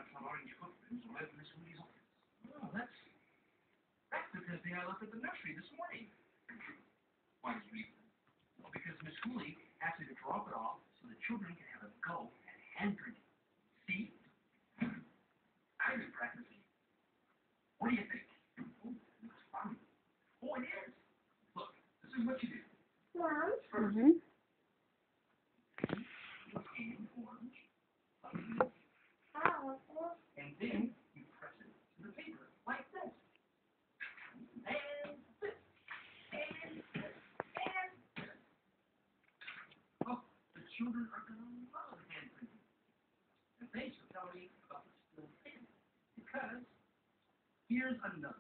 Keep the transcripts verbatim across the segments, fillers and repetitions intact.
found some orange footprints all over Miss Hooley's office. Oh, that's that's the first thing I left at the nursery this morning. Why did you leave them? Well, because Miss Hooley asked me to drop it off so the children can have a go at hand printing. See? I've been practicing. What do you think? Oh, it's fun. Oh, it is. Look, this is what you do. Wow. First, Mm-hmm. you aim orange, Oh. and then you press it to the paper like this. And this. And this. And this. Oh, the children are going to love hand printing. And thanks for telling me about the still pen. Because here's another.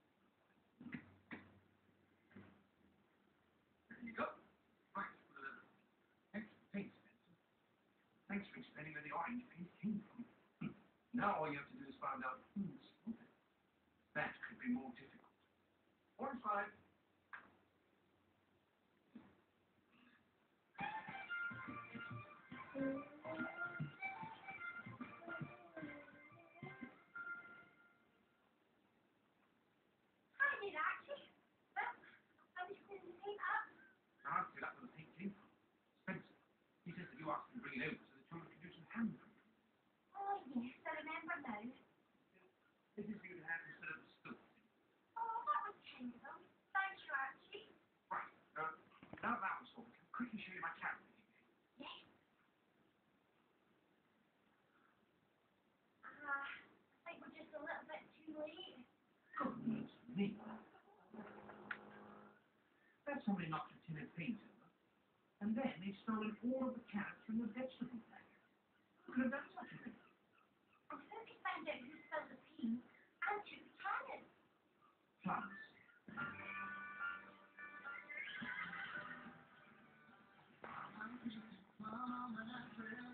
There you go. Right. Thanks, thanks, Spencer. Thanks for explaining where the orange paint came from. Now all you have to do is find out who's smoking. That could be more difficult. Orange five. Hi there, Darcy. Well, I was cleaning the paint up. Now I'll that's where the paint came from. Spencer. He says that you asked him to bring it over so the children could do some hand printing. Oh, yes, I remember now. This is you to have instead of the stove. Oh, that was kind of them. Thank you, Archie. Right. Uh, now that was all, can I quickly show you my camera? Yes. Ah, I think we're just a little bit too late. Goodness me. That's somebody knocked a tin of paint over, and then they've stolen all of the carrots from the vegetable bag. Who could have done such a thing? I'm going to find out who spilled the paint and took the carrots. Plants. Mama, when I pray.